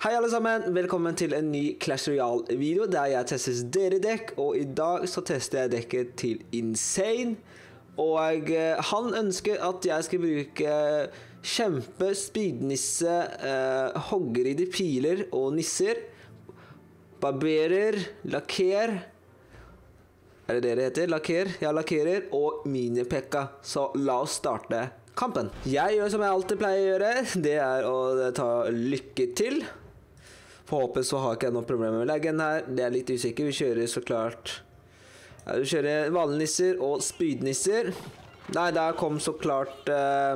Hei alle sammen, velkommen til en ny Clash Royale video der jeg tester dere dekk, og i dag så tester jeg dekket til Insane, og han ønsker at jeg skal bruke kjempe, speednisse, hoggeride piler og nisser, barberer, lakker, er det det heter? Lakker? Ja, lakkerer, og minipekka, så la oss starte kampen. Jeg gjør som jeg alltid pleier å gjøre, det er å ta lykke til. Forhåpentlig så har ikke jeg noen problemer med leggen her. Det er litt usikker. Vi kjører så klart. Ja, vi kjører vanlige nisser og spydnisser. Nei, der kom så klart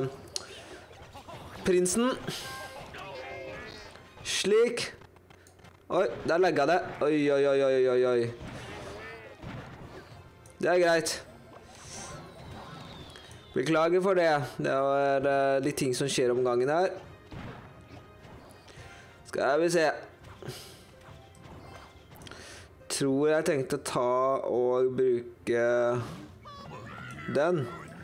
prinsen. Slik. Oi, der legget det. Oi, oi, oi, oi, oi, oi. Det er greit. Beklager for det. Det var litt ting som skjer om gangen her. Skal vi se. Tror jeg tenkte å ta og bruke den.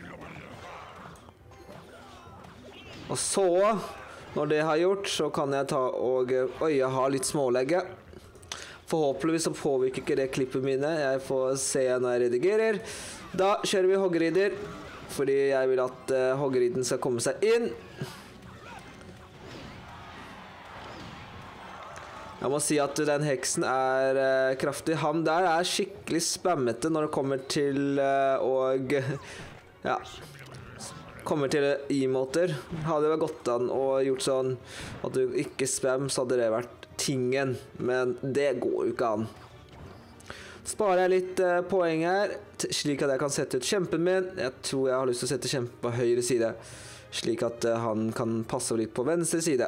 Og så, når det har gjort, så kan jeg ta og... Oi, jeg har litt smålegge. Forhåpentligvis så påvirker ikke det klippet mine. Jeg får se når jeg redigerer. Da kjører vi hoggerrider, fordi jeg vil at hoggeriden skal komme seg inn. Jeg må si at den heksen er kraftig. Han der er skikkelig spammete når det kommer til kommer til emoter. Hadde det vært godt an å gjort sånn at du ikke spam, så hadde det vært tingen. Men det går jo ikke an. Sparer jeg litt poeng her, slik at jeg kan sette ut kjempen min. Jeg tror jeg har lyst til å sette kjempen på høyre side, slik at han kan passe litt på venstre side.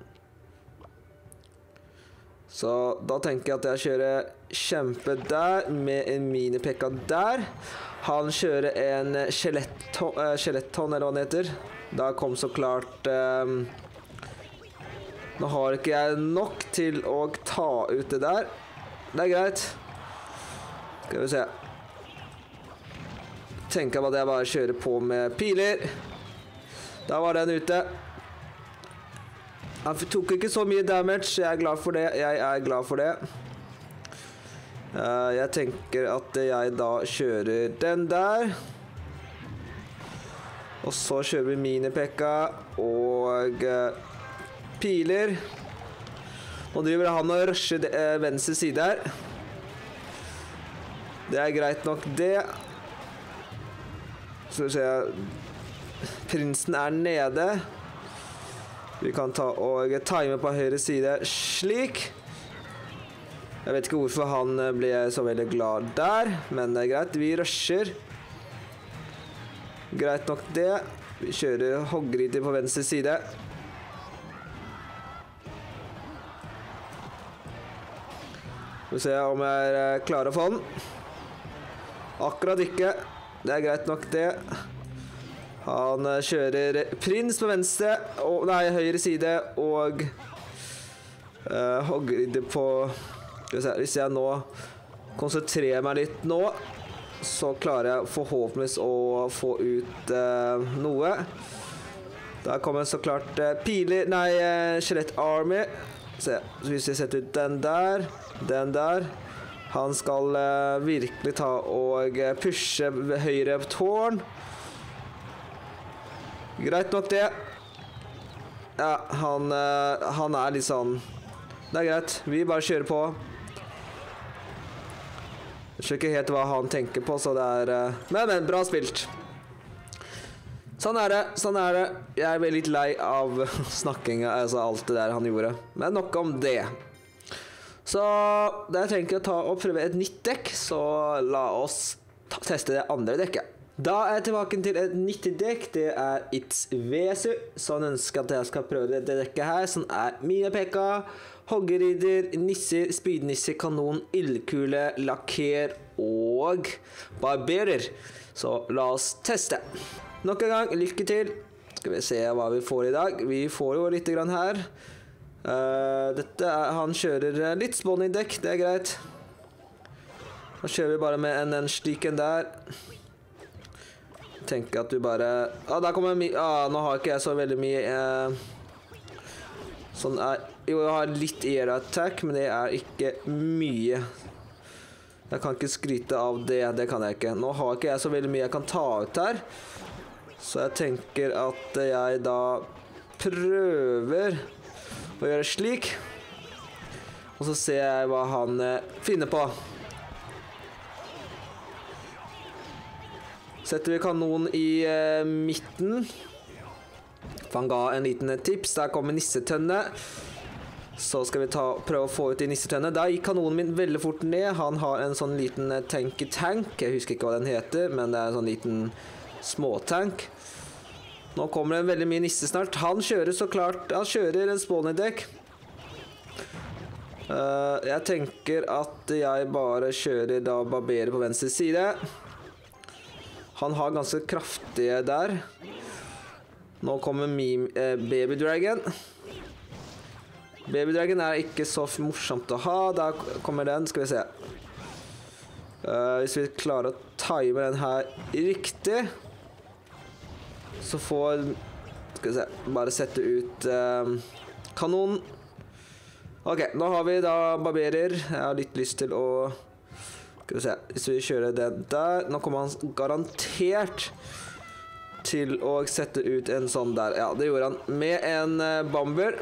Så da tenker jeg at jeg kjører kjempe der, med en minipekka der. Han kjører en skjeletton, eller hva den heter. Da kom så klart... nå har ikke jeg nok til å ta ut det der. Det er greit. Skal vi se. Tenker jeg at jeg bare kjører på med piler. Da var den ute. Han tok ikke så mye damage, jeg er glad for det. Jeg tenker at jeg da kjører den der. Og så kjører vi minipekka og piler. Nå driver han og rusher venstre side her. Det er greit nok det. Så ser jeg prinsen er nede. Vi kan ta og time på høyre side slik. Jeg vet ikke hvorfor han ble så veldig glad der, men det er greit. Vi rusher. Greit nok det. Vi kjører hoggerrider på venstre side. Vi ser om jeg er klar å få den. Akkurat ikke. Det er greit nok det. Han kjører prins på venstre, høyre side, og hoggerrider på... Hvis jeg nå konsentrerer meg litt nå, så klarer jeg forhåpentligvis å få ut noe. Da kommer så klart piler, skjelett army. Så hvis vi setter ut den der. Han skal virkelig ta og pushe høyre tårn. Greit nok det. Ja, han er litt sånn. Det er greit, vi bare kjører på. Jeg skjønner ikke helt hva han tenker på, så det er... Men, bra spilt. Sånn er det. Jeg er litt lei av snakkinga, altså alt det der han gjorde. Men nok om det. Så da jeg tenker å ta og prøve et nytt dekk, så la oss teste det andre dekket. Da er jeg tilbake til et nytt dekk, det er It's Vesu, så han ønsker at jeg skal prøve det dekket her, som er minipekka, hoggerrider, nisser, spydnisser, kanon, ildkule, lakker og barberer. Så la oss teste. Nok en gang, lykke til. Skal vi se hva vi får i dag. Vi får jo litt grann her. Han kjører litt spawning dekk, det er greit. Da kjører vi bare med en slik en der. Tenker at du bare... der kommer nå har ikke jeg så veldig mye... sånn Jo, jeg har litt air attack, men det er ikke mye. Jeg kan ikke skryte av det, det kan jeg ikke. Nå har ikke jeg så veldig mye jeg kan ta ut her. Så jeg tenker at jeg da prøver å gjøre slik. Og så ser jeg hva han finner på. Setter vi kanon i midten. Han ga en liten tips. Der kommer nissetønne. Så skal vi prøve å få ut de nissetønne. Da gikk kanonen min veldig fort ned. Han har en sånn liten tank. Jeg husker ikke hva den heter, men det er en sånn liten småtank. Nå kommer det veldig mye nisse snart. Han kjører så klart. Han kjører en spawner-dekk. Jeg tenker at jeg bare kjører da barberer på venstre side. Han har ganske kraftige der. Nå kommer Baby Dragon. Baby Dragon er ikke så morsomt å ha. Der kommer den, skal vi se. Hvis vi klarer å time den her riktig, så får, skal vi se, bare sette ut kanonen. Ok, nå har vi da barberer. Jeg har litt lyst til å, skal vi se, hvis vi kjører den der, nå kommer han garantert til å sette ut en sånn der. Ja, det gjorde han med en bomber.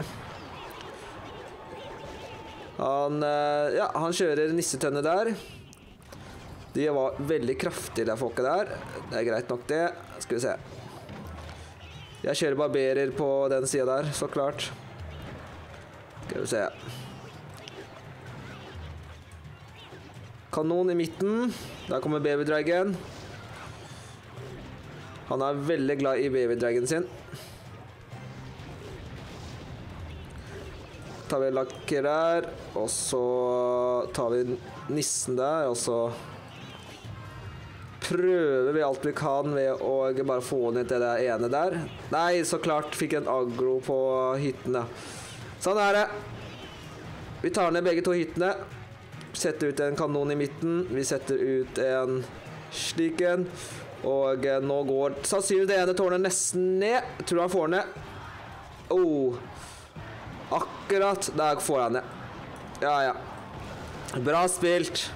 Han kjører nissetønne der. De var veldig kraftige, de folket der. Det er greit nok det. Skal vi se. Jeg kjører barberer på den siden der, så klart. Skal vi se. Kanon i midten. Der kommer Baby Dragon. Han er veldig glad i Baby Dragon sin. Tar vi lakker der, og så tar vi nissen der, og så prøver vi alt vi kan ved å bare få ned det der ene der. Nei, så klart fikk en aggro på hyttene. Sånn er det. Vi tar ned begge to hyttene. Setter ut en kanon i midten. Vi setter ut en slik en. Og nå går sannsynlig det ene tårnet nesten ned. Jeg tror han får ned. Akkurat, der får han ned. Ja. Bra spilt.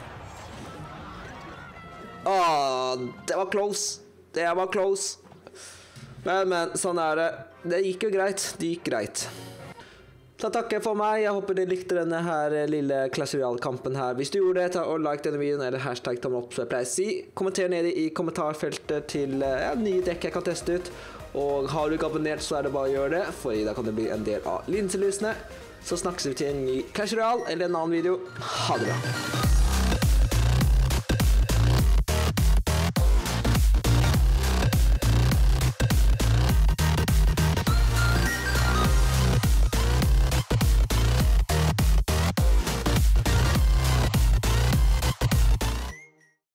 Det var close. Det var close. Men, sånn er det. Det gikk jo greit. Det gikk greit. Da takker jeg for meg. Jeg håper dere likte denne her lille Clash Royale-kampen her. Hvis du gjorde det, ta og like denne videoen, eller hashtag tommel opp, som jeg pleier å si. Kommenter nede i kommentarfeltet til nye dekk jeg kan teste ut. Og har du ikke abonnert, så er det bare å gjøre det, for da kan det bli en del av linselysene. Så snakkes vi til en ny Clash Royale eller en annen video. Ha det bra!